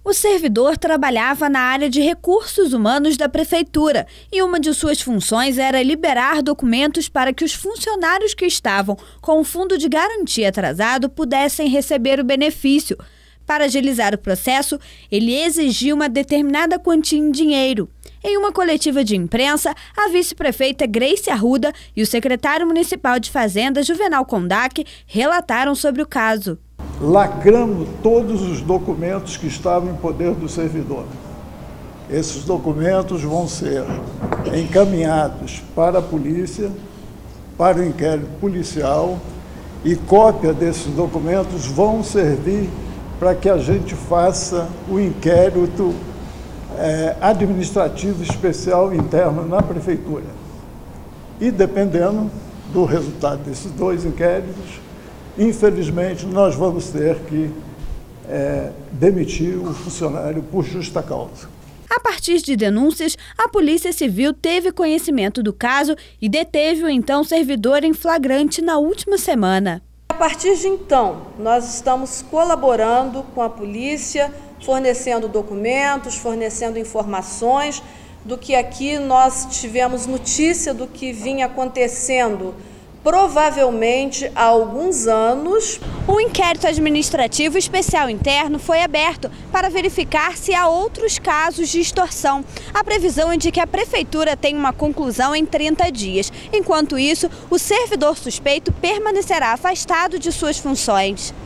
O servidor trabalhava na área de recursos humanos da prefeitura e uma de suas funções era liberar documentos para que os funcionários que estavam com o fundo de garantia atrasado pudessem receber o benefício. Para agilizar o processo, ele exigiu uma determinada quantia em dinheiro. Em uma coletiva de imprensa, a vice-prefeita Grace Arruda e o secretário municipal de Fazenda, Juvenal Kondak, relataram sobre o caso. Lacramos todos os documentos que estavam em poder do servidor. Esses documentos vão ser encaminhados para a polícia, para o inquérito policial, e cópia desses documentos vão servir para que a gente faça o inquérito administrativo especial interno na prefeitura. E dependendo do resultado desses dois inquéritos, infelizmente, nós vamos ter que demitir o funcionário por justa causa. A partir de denúncias, a Polícia Civil teve conhecimento do caso e deteve o então servidor em flagrante na última semana. A partir de então, nós estamos colaborando com a polícia, fornecendo documentos, fornecendo informações do que aqui nós tivemos notícia do que vinha acontecendo provavelmente há alguns anos. Um inquérito administrativo especial interno foi aberto para verificar se há outros casos de extorsão. A previsão é de que a prefeitura tenha uma conclusão em 30 dias. Enquanto isso, o servidor suspeito permanecerá afastado de suas funções.